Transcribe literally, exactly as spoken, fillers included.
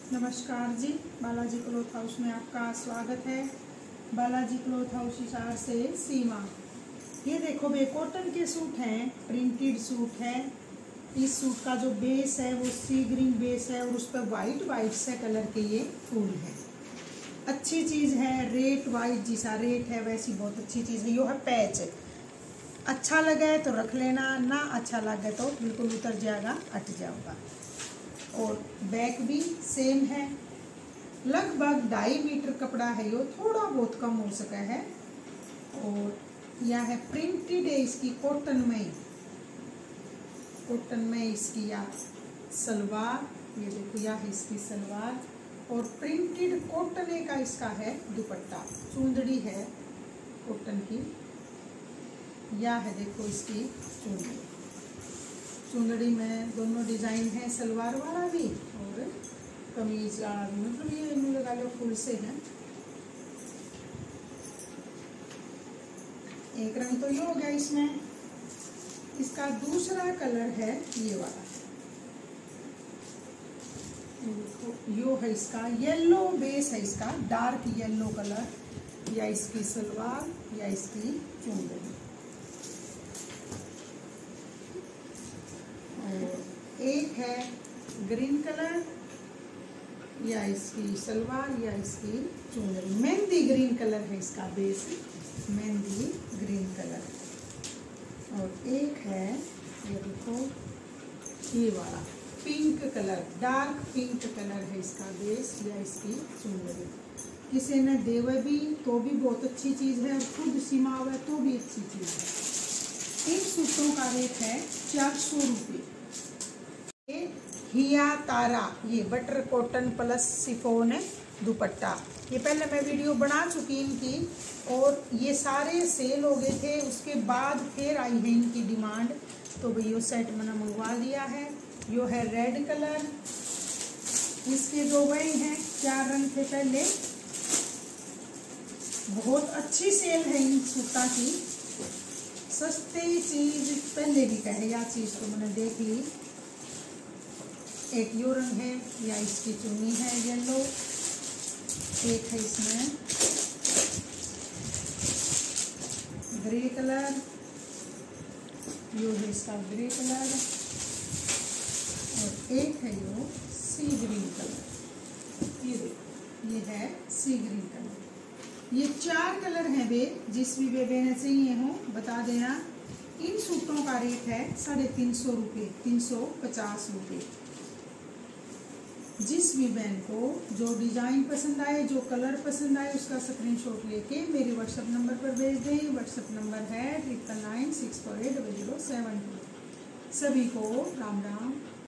नमस्कार जी, Balaji cloth house में आपका स्वागत है। बालाजी क्लॉथ हाउस हिसार से सीमा। ये देखो बे कॉटन के सूट हैं, प्रिंटेड सूट है। इस सूट का जो बेस है वो सी ग्रीन बेस है और उस पर वाइट वाइट से कलर के ये फूल है। अच्छी चीज़ है, रेट वाइज जैसा रेट है वैसी बहुत अच्छी चीज़ है। यो है पैच, अच्छा लगे तो रख लेना, ना अच्छा लगे तो बिल्कुल उतर जाएगा, हट जाएगा। और बैक भी सेम है, लगभग ढाई मीटर कपड़ा है, यो थोड़ा बहुत कम हो सका है। और यह है प्रिंटेड है इसकी, कॉटन में कॉटन में इसकी या सलवार, ये देखो यह है इसकी सलवार। और प्रिंटेड कॉटन का इसका है दुपट्टा, चुंदड़ी है कॉटन की। यह है देखो इसकी चुंदड़ी, चुंदड़ी में दोनों डिजाइन है, सलवार वाला भी और कमीज वाला भी। मतलब ये इन्होंने लगा लो फुल से है। एक रंग तो ये हो गया इसमें। इसका दूसरा कलर है ये वाला, यो है इसका येलो बेस है इसका, डार्क येलो कलर। या इसकी सलवार या इसकी चुंदड़ी। एक है ग्रीन कलर, या इसकी सलवार या इसकी चुनरी। मेहंदी ग्रीन कलर है इसका बेस, मेहंदी ग्रीन कलर। और एक है ये देखो ये वाला pink colour, dark pink colour है इसका बेस या इसकी चुनरी। किसी ने देवे भी तो भी बहुत अच्छी चीज़ है, और खुद सिमावे तो भी अच्छी चीज़ है। इन सूटों का रेट है चार सौ रुपये। हिया तारा, ये butter cotton plus chiffon dupatta. ये पहले मैं वीडियो बना चुकी इनकी, और ये सारे सेल हो गए थे। उसके बाद फिर आई है इनकी डिमांड, तो भाई यो सेट मैंने मंगवा लिया है। यो है रेड कलर, इसके जो वही हैं चार रंग थे पहले। बहुत अच्छी सेल है इन सूटा की, सस्ती चीज पहले भी कहे, या चीज तो मैंने देख ली। एक यो रंग है, या इसकी चुन्नी है येलो। एक है इसमें ग्रे कलर, यो है इसका ग्रे कलर। और एक है यो सी ग्रीन कलर, ये देखो ये है सी ग्रीन कलर। ये चार कलर हैं बे, जिस भी बेबे ने चाहिए हो बता देना। इन सूटों का रेट है साढ़े तीन सौ रुपये, तीन सौ पचास रुपये। जिस भी बहन को जो डिज़ाइन पसंद आए, जो कलर पसंद आए, उसका स्क्रीनशॉट लेके मेरे व्हाट्सएप नंबर पर भेज दें। व्हाट्सएप नंबर है triple nine six four eight double zero seven two. सभी को राम राम।